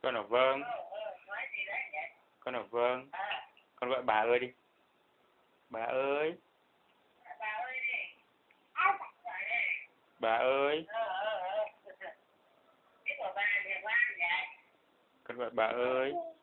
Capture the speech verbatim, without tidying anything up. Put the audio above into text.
Con nói vâng. Con nói vâng. Con gọi bà ơi đi. Bà ơi. Bà ơi. Con gọi bà ơi.